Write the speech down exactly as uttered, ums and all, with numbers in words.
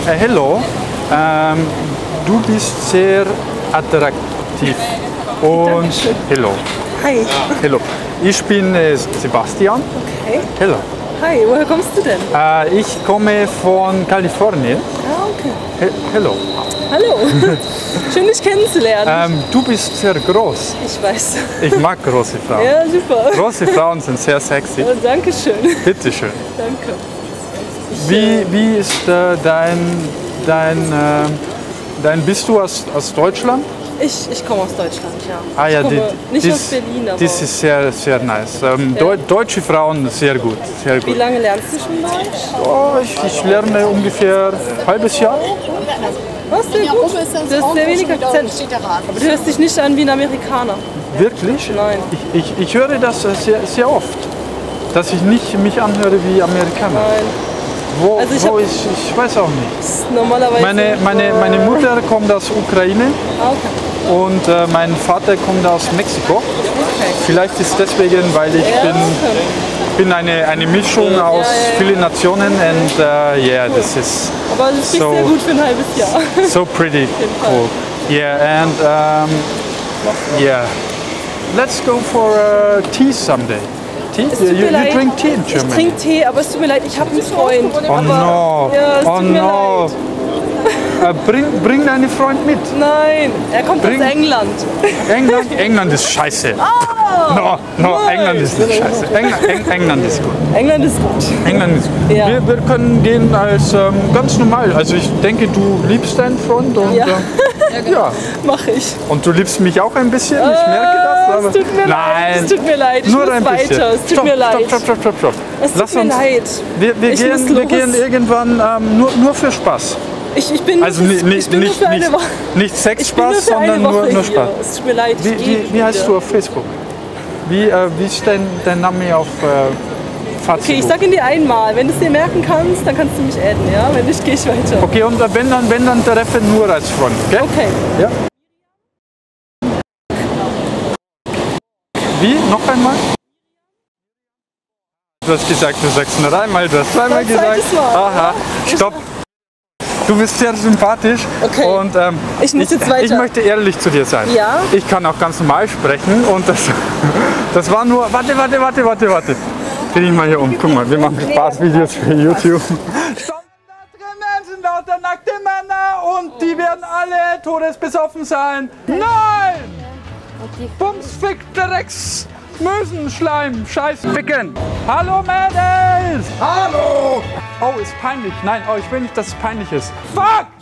Äh, hello, ähm, du bist sehr attraktiv. Und hello. Hi. Hello. Ich bin äh, Sebastian. Okay. Hello. Hi, woher kommst du denn? Äh, ich komme von Kalifornien. Ah, okay. He hello. Hallo. Schön, dich kennenzulernen. Ähm, du bist sehr groß. Ich weiß. Ich mag große Frauen. Ja, super. Große Frauen sind sehr sexy. Ja, danke schön. Bitte schön. Danke. Ich, Wie, äh, wie ist äh, dein, dein, äh, dein, bist du aus, aus Deutschland? ich, ich komme aus Deutschland, ja. Ah ja, ich komme die, nicht dies, aus Berlin, aber... das ist sehr, sehr nice. Ähm, Ja. Deu deutsche Frauen, sehr gut, sehr Wie gut. lange lernst du schon Deutsch? Oh, ich, ich lerne ungefähr ein halbes Jahr. Was, sehr gut. Du hast sehr wenig Akzent. Aber du hörst dich nicht an wie ein Amerikaner. Wirklich? Nein. Ich, ich, ich höre das äh, sehr, sehr oft, dass ich nicht mich anhöre wie Amerikaner. Nein. Wo, Also ich wo hab- ich, ich weiß auch nicht. Das ist normalerweise... Meine, meine, meine Mutter kommt aus Ukraine Ah, okay. und äh, mein Vater kommt aus Mexiko. Okay. Vielleicht ist deswegen, weil ich Ja, bin, bin eine, eine Mischung aus ja, ja. vielen Nationen und uh, yeah, this is Aber du sprichst So- sehr gut für ein halbes Jahr. so pretty jeden Fall. cool. Yeah, and um, yeah, let's go for uh, tea someday. Tea? Es You, tut mir you leid. drink tea in Ich Germany? trinke Tee, aber es tut mir leid, ich habe einen Freund. Oh aber, no, Ja, es oh tut mir no. leid. Äh, bring, bring deinen Freund mit. Nein, er kommt Bring- aus England. England, England ist scheiße. Ah, No, no, nein. England ist nicht scheiße. England, Eng, England ist gut. England ist gut. England ist gut. Ja. Wir, wir können gehen als ähm, ganz normal. Also ich denke, du liebst deinen Freund und Ja. ähm, ja. Mache ich. Und du liebst mich auch ein bisschen. Ich merke das. Aber Es tut mir leid. nein, Es tut mir leid. Ich nur muss ein weiter. bisschen. Es tut stopp, mir leid. Stopp, stopp, stopp, stopp, stopp. Es tut Lass mir uns. leid. Wir, wir, Ich gehen, muss wir los. gehen irgendwann ähm, nur, nur für Spaß. Ich, ich bin, Also ich, nicht, ich nicht, bin nur nicht, für eine nicht, Woche. nicht Ich bin nur Sexspaß, für eine sondern nur, Woche nur hier. Spaß. Es tut mir leid. Ich Wie, gehe wie, wie heißt wieder. du auf Facebook? Wie, äh, wie ist dein, dein Name auf äh, Facebook? Okay, ich sag ihn dir einmal. Wenn du es dir merken kannst, dann kannst du mich adden, ja? Wenn nicht, gehe ich weiter. Okay, und wenn dann, wenn dann treffen nur als Freund, okay? Okay. Ja. Wie? Noch einmal? Du hast gesagt, du sagst nur einmal, du hast zweimal Ein gesagt. zweites Mal. Aha, stopp. Du bist sehr sympathisch Okay. und ähm, Ich muss jetzt weiter. ich möchte ehrlich zu dir sein. Ja? Ich kann auch ganz normal sprechen und das, das war nur, warte, warte, warte, warte, warte. Dreh ich mal hier um, guck mal, wir machen Spaßvideos für YouTube. Da drinnen sind lauter nackte Männer und die werden alle todesbesoffen sein. Nein! Bums, Fick, Drecks, Mösen, Schleim, Scheiß, Ficken. Hallo Mädels! Hallo! Oh, ist peinlich. Nein, oh, ich will nicht, dass es peinlich ist. Fuck!